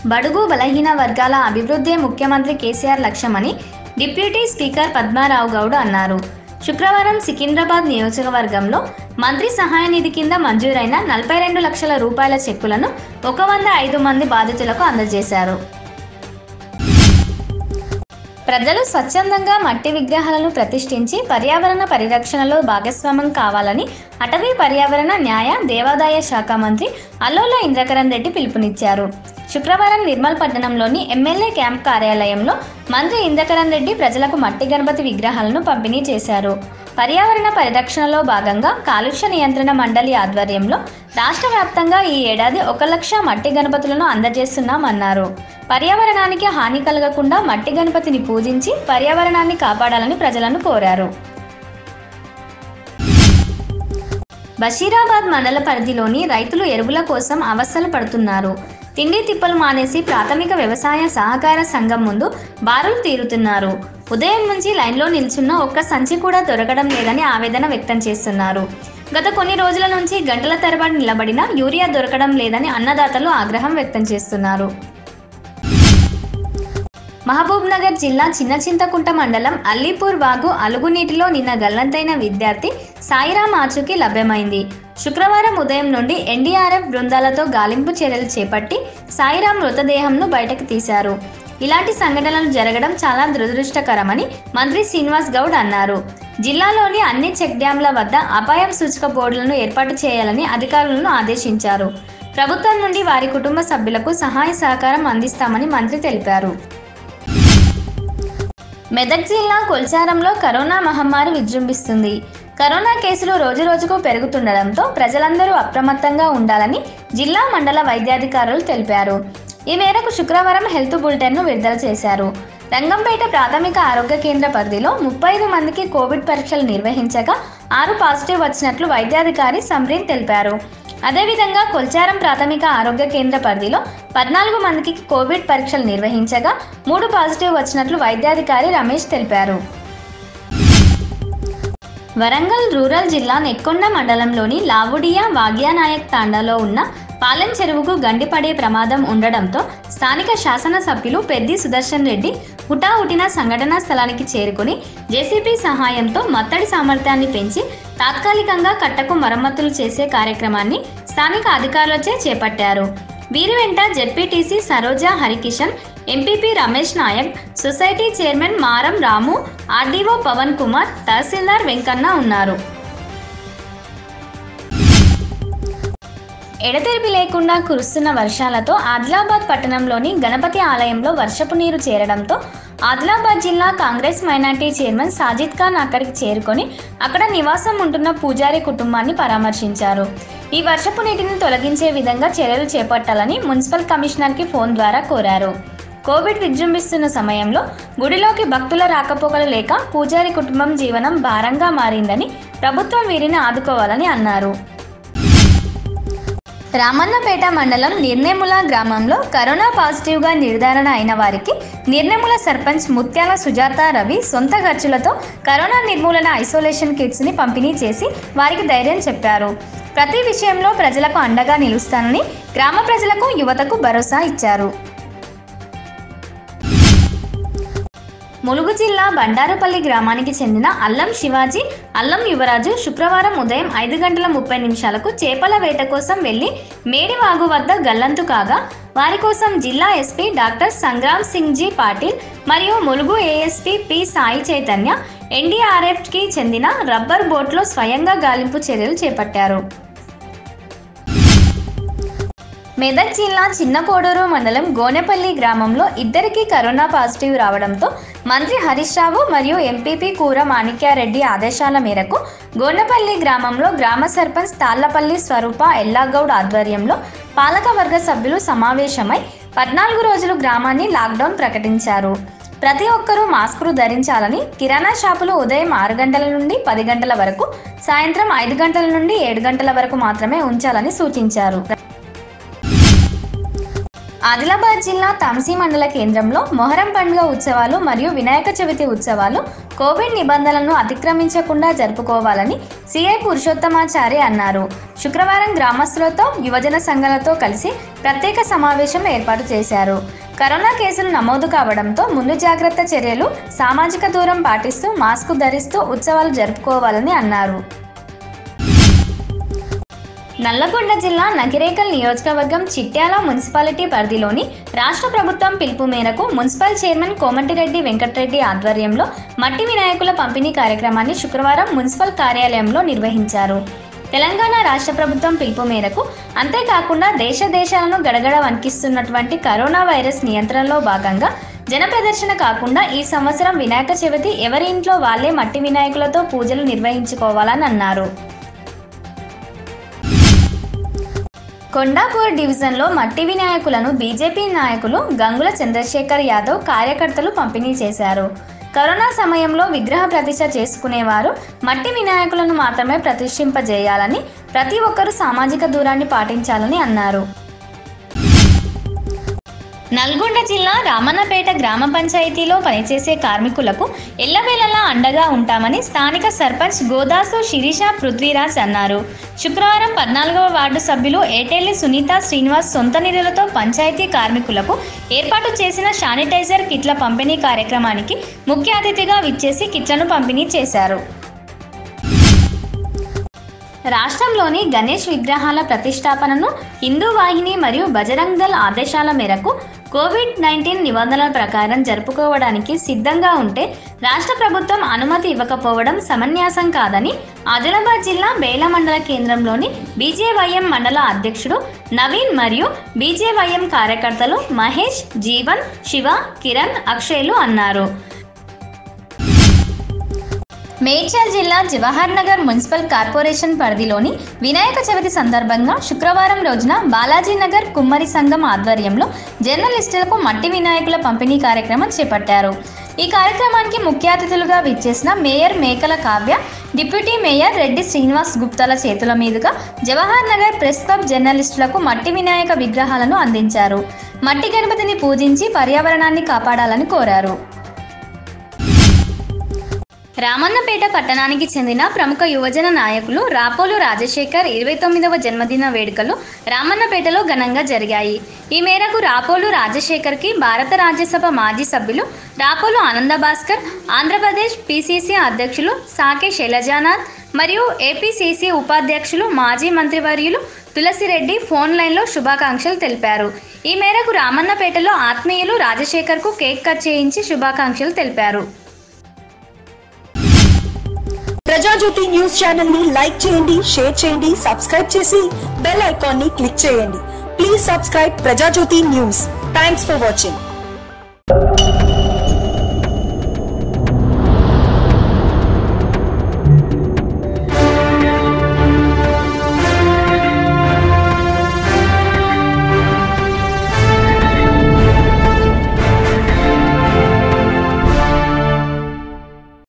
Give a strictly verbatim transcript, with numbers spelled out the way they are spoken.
బడుగు బలహీన వర్గాల అభివృద్ధే ముఖ్యమంత్రి కేసీఆర్ లక్ష్యమని డిప్యూటీ స్పీకర్ పద్మారావు గౌడ్ అన్నారు. శుక్రవారం సికింద్రాబాద్ నియోజకవర్గంలో మంత్రి సహాయ నిధి కింద మంజూరైన నలభై రెండు లక్షల రూపాయల చెక్కులను ఒక వంద ఐదు మంది బాధితులకు అందజేశారు. ప్రజలు స్వచ్ఛందంగా మట్టి విగ్రహాలను ప్రతిష్ఠించి పర్యావరణ పరిరక్షణలో భాగస్వామ్యం కావాలని అటవీ పర్యావరణ న్యాయ దేవాదాయ శాఖ మంత్రి అల్లోల ఇంద్రకరణ్ రెడ్డి పిలుపునిచ్చారు. శుక్రవారం నిర్మల్ పట్టణంలోని ఎమ్మెల్యే క్యాంప్ కార్యాలయంలో మంత్రి ఇంద్రకరణ్ రెడ్డి ప్రజలకు మట్టి గణపతి విగ్రహాలను పంపిణీ చేశారు. పర్యావరణ పరిరక్షణలో భాగంగా కాలుష్య నియంత్రణ మండలి ఆధ్వర్యంలో రాష్ట్ర వ్యాప్తంగా ఈ ఏడాది ఒక లక్ష మట్టి గణపతులను అందజేస్తున్నామన్నారు. పర్యావరణానికి హాని కలగకుండా మట్టి గణపతిని పూజించి పర్యావరణాన్ని కాపాడాలని ప్రజలను కోరారు. బషీరాబాద్ మండల పరిధిలోని రైతులు ఎరువుల కోసం అవస్థలు పడుతున్నారు. తిండి తిప్పలు మానేసి ప్రాథమిక వ్యవసాయ సహకార సంఘం ముందు బారులు తీరుతున్నారు. ఉదయం నుంచి లైన్లో నిల్చున్న ఒక్క సంచి కూడా దొరకడం లేదని ఆవేదన వ్యక్తం చేస్తున్నారు. గత కొన్ని రోజుల నుంచి గంటల తరబడి నిలబడిన యూరియా దొరకడం లేదని అన్నదాతలు ఆగ్రహం వ్యక్తం చేస్తున్నారు. మహబూబ్ నగర్ జిల్లా చిన్న చింతకుంట మండలం అల్లీపూర్ వాగు అలుగునీటిలో నిన్న గల్లంతైన విద్యార్థి సాయిరాం ఆచూకీ లభ్యమైంది. శుక్రవారం ఉదయం నుండి ఎన్డీఆర్ఎఫ్ బృందాలతో గాలింపు చర్యలు చేపట్టి సాయిరాం మృతదేహంను బయటకు తీశారు. ఇలాంటి సంఘటనలు జరగడం చాలా దురదృష్టకరమని మంత్రి శ్రీనివాస్ గౌడ్ అన్నారు. జిల్లాలోని అన్ని చెక్ డ్యాంల వద్ద అపాయం సూచక బోర్డులను ఏర్పాటు చేయాలని అధికారులను ఆదేశించారు. ప్రభుత్వం నుండి వారి కుటుంబ సభ్యులకు సహాయ సహకారం అందిస్తామని మంత్రి తెలిపారు. మెదక్ జిల్లా కొల్చారంలో కరోనా మహమ్మారి విజృంభిస్తుంది. కరోనా కేసులు రోజురోజుకు పెరుగుతుండడంతో ప్రజలందరూ అప్రమత్తంగా ఉండాలని జిల్లా మండల వైద్యాధికారులు తెలిపారు. ఈ మేరకు శుక్రవారం హెల్త్ బులెటిన్ను విడుదల చేశారు. రంగంపేట ప్రాథమిక ఆరోగ్య కేంద్ర పరిధిలో ముప్పై ఐదు మందికి కోవిడ్ పరీక్షలు నిర్వహించగా ఆరు పాజిటివ్ వచ్చినట్లు వైద్యాధికారి సమ్రీన్ తెలిపారు. అదేవిధంగా కొల్చారం ప్రాథమిక ఆరోగ్య కేంద్ర పరిధిలో పద్నాలుగు మందికి కోవిడ్ పరీక్షలు నిర్వహించగా మూడు పాజిటివ్ వచ్చినట్లు వైద్యాధికారి రమేష్ తెలిపారు. వరంగల్ రూరల్ జిల్లా నెక్కొండ మండలంలోని లావుడియా వాగ్యానాయక్ తాండాలో ఉన్న పాలెం చెరువుకు గండిపడే ప్రమాదం ఉండడంతో స్థానిక శాసనసభ్యులు పెద్ది సుదర్శన్ రెడ్డి హుటాహుటిన సంఘటనా స్థలానికి చేరుకుని జేసీబీ సహాయంతో మత్తడి సామర్థ్యాన్ని పెంచి తాత్కాలికంగా కట్టకు మరమ్మతులు చేసే కార్యక్రమాన్ని స్థానిక అధికారులచే చేపట్టారు. వీరి వెంట ZPTC Saroja Harikishan, MPP Ramesh Naik, society chairman Maram Ramu, RDO Pavan Kumar, తహసీల్దార్ వెంకన్న ఉన్నారు. ఎడతెరిపి లేకుండా కురుస్తున్న వర్షాలతో ఆదిలాబాద్ పట్టణంలోని గణపతి ఆలయంలో వర్షపు నీరు చేరడంతో ఆదిలాబాద్ జిల్లా Congress minority chairman Sajid Khan అక్కడికి చేరుకొని అక్కడ నివాసం ఉంటున్న పూజారి కుటుంబాన్ని పరామర్శించారు. ఈ వర్షపు నీటిని తొలగించే విధంగా చర్యలు చేపట్టాలని మున్సిపల్ కమిషనర్కి ఫోన్ ద్వారా కోరారు. కోవిడ్ విజృంభిస్తున్న సమయంలో గుడిలోకి భక్తుల రాకపోకలు లేక పూజారి కుటుంబం జీవనం భారంగా మారిందని ప్రభుత్వం వీరిని ఆదుకోవాలని అన్నారు. రామన్నపేట మండలం నిర్నేముల గ్రామంలో కరోనా పాజిటివ్గా నిర్ధారణ అయిన వారికి నిర్నేముల సర్పంచ్ ముత్యాల సుజాత రవి సొంత ఖర్చులతో కరోనా నిర్మూలన ఐసోలేషన్ కిట్స్ని పంపిణీ చేసి వారికి ధైర్యం చెప్పారు. ప్రతి విషయంలో ప్రజలకు అండగా నిలుస్తానని గ్రామ ప్రజలకు యువతకు భరోసా ఇచ్చారు. ములుగు జిల్లా బండారుపల్లి గ్రామానికి చెందిన అల్లం శివాజీ, అల్లం యువరాజు శుక్రవారం ఉదయం ఐదు గంటల ముప్పై నిమిషాలకు చేపల వేట కోసం వెళ్లి మేడివాగు వద్ద గల్లంతు కాగా వారి కోసం జిల్లా SP doctor Sangram Singh G Patil మరియు ములుగు ఏఎస్పీ పి సాయి చైతన్య ఎన్డీఆర్ఎఫ్కి చెందిన రబ్బర్ బోట్లో స్వయంగా గాలింపు చర్యలు చేపట్టారు. మెదక్ జిల్లా చిన్నకోడూరు మండలం గోనెపల్లి గ్రామంలో ఇద్దరికి కరోనా పాజిటివ్ రావడంతో మంత్రి హరీష్ రావు మరియు ఎంపీపీ కూర మాణిక్యారెడ్డి ఆదేశాల మేరకు గోనెపల్లి గ్రామంలో గ్రామ సర్పంచ్ తాళ్లపల్లి స్వరూప ఎల్లాగౌడ్ ఆధ్వర్యంలో పాలకవర్గ సభ్యులు సమావేశమై పద్నాలుగు రోజులు గ్రామాన్ని లాక్డౌన్ ప్రకటించారు. ప్రతి ఒక్కరూ మాస్కులు ధరించాలని, కిరాణా షాపులు ఉదయం ఆరు గంటల నుండి పది గంటల వరకు, సాయంత్రం ఐదు గంటల నుండి ఏడు గంటల వరకు మాత్రమే ఉంచాలని సూచించారు. ఆదిలాబాద్ జిల్లా తాంసీ మండల కేంద్రంలో మొహరం పండుగ ఉత్సవాలు మరియు వినాయక చవితి ఉత్సవాలు కోవిడ్ నిబంధనలను అతిక్రమించకుండా జరుపుకోవాలని సిఐ పురుషోత్తమాచారి అన్నారు. శుక్రవారం గ్రామస్తులతో యువజన సంఘాలతో కలిసి ప్రత్యేక సమావేశం ఏర్పాటు చేశారు. కరోనా కేసులు నమోదు కావడంతో ముందు జాగ్రత్త చర్యలు, సామాజిక దూరం పాటిస్తూ మాస్క్ ధరిస్తూ ఉత్సవాలు జరుపుకోవాలని అన్నారు. నల్లగొండ జిల్లా నకిరేకల్ నియోజకవర్గం చిట్యాల మున్సిపాలిటీ పరిధిలోని రాష్ట్ర ప్రభుత్వం పిలుపు మేరకు మున్సిపల్ చైర్మన్ కోమటిరెడ్డి వెంకటరెడ్డి ఆధ్వర్యంలో మట్టి వినాయకుల పంపిణీ కార్యక్రమాన్ని శుక్రవారం మున్సిపల్ కార్యాలయంలో నిర్వహించారు. తెలంగాణ రాష్ట్ర ప్రభుత్వం పిలుపు మేరకు అంతేకాకుండా దేశ దేశాలను గడగడ వణికిస్తున్నటువంటి కరోనా వైరస్ నియంత్రణలో భాగంగా జన ప్రదర్శన కాకుండా ఈ సంవత్సరం వినాయక చవితి ఎవరి ఇంట్లో వాళ్లే మట్టి వినాయకులతో పూజలు నిర్వహించుకోవాలని అన్నారు. కొండాపూర్ డివిజన్లో మట్టి వినాయకులను బీజేపీ నాయకులు గంగుల చంద్రశేఖర్ యాదవ్ కార్యకర్తలు పంపిణీ చేశారు. కరోనా సమయంలో విగ్రహ ప్రతిష్ఠ చేసుకునేవారు మట్టి వినాయకులను మాత్రమే ప్రతిష్ఠింపజేయాలని, ప్రతి ఒక్కరూ సామాజిక దూరాన్ని పాటించాలని అన్నారు. నల్గొండ జిల్లా రామన్నపేట గ్రామ పంచాయతీలో పనిచేసే కార్మికులకు ఎల్లవేళలా అండగా ఉంటామని స్థానిక సర్పంచ్ గోదాసు శిరీష పృథ్వీరాజ్ అన్నారు. శుక్రవారం పద్నాలుగవ వార్డు సభ్యులు ఏటెల్లి సునీత శ్రీనివాస్ సొంత నిధులతో పంచాయతీ కార్మికులకు ఏర్పాటు చేసిన శానిటైజర్ కిట్ల పంపిణీ కార్యక్రమానికి ముఖ్య అతిథిగా విచ్చేసి కిట్లను పంపిణీ చేశారు. రాష్ట్రంలోని గణేష్ విగ్రహాల ప్రతిష్టాపనను హిందూ వాహిని మరియు బజరంగ్ దళ్ ఆదేశాల మేరకు కోవిడ్ నైన్టీన్ నిబంధనల ప్రకారం జరుపుకోవడానికి సిద్ధంగా ఉంటే రాష్ట్ర ప్రభుత్వం అనుమతి ఇవ్వకపోవడం సమంజసం కాదని ఆదిలాబాద్ జిల్లా బేల మండల కేంద్రంలోని బీజేవైఎం మండల అధ్యక్షుడు నవీన్ మరియు బీజేవైఎం కార్యకర్తలు మహేష్, జీవన్, శివ, కిరణ్, అక్షయ్లు అన్నారు. మేడ్చల్ జిల్లా జవహర్ నగర్ మున్సిపల్ కార్పొరేషన్ పరిధిలోని వినాయక చవితి సందర్భంగా శుక్రవారం రోజున బాలాజీ నగర్ కుమ్మరి సంఘం ఆధ్వర్యంలో జర్నలిస్టులకు మట్టి వినాయకుల పంపిణీ కార్యక్రమం చేపట్టారు. ఈ కార్యక్రమానికి ముఖ్య అతిథులుగా విచ్చేసిన mayor Mekala Kavya, deputy mayor Reddy Srinivas గుప్తాల చేతుల మీదుగా జవహర్ నగర్ ప్రెస్ క్లబ్ జర్నలిస్టులకు మట్టి వినాయక విగ్రహాలను అందించారు. మట్టి గణపతిని పూజించి పర్యావరణాన్ని కాపాడాలని కోరారు. రామన్నపేట పట్టణానికి చెందిన ప్రముఖ యువజన నాయకులు రాపోలు రాజశేఖర్ ఇరవై తొమ్మిదవ జన్మదిన వేడుకలు రామన్నపేటలో ఘనంగా జరిగాయి. ఈ మేరకు రాపోలు రాజశేఖర్కి భారత రాజ్యసభ మాజీ సభ్యులు రాపోలు ఆనంద భాస్కర్, ఆంధ్రప్రదేశ్ పిసిసి అధ్యక్షులు సాకే శైలజానాథ్ మరియు ఏపీసీసీ ఉపాధ్యక్షులు మాజీ మంత్రివర్యులు తులసిరెడ్డి ఫోన్ లైన్లో శుభాకాంక్షలు తెలిపారు. ఈ మేరకు రామన్నపేటలో ఆత్మీయులు రాజశేఖర్కు కేక్ కట్ చేయించి శుభాకాంక్షలు తెలిపారు. ప్రజాజ్యోతి న్యూస్ ఛానల్ ని లైక్ చేయండి, షేర్ చేయండి, సబ్స్క్రైబ్ చేసి బెల్ ఐకాన్ ని క్లిక్ చేయండి. Please subscribe Prajajyothi news. Thanks for watching.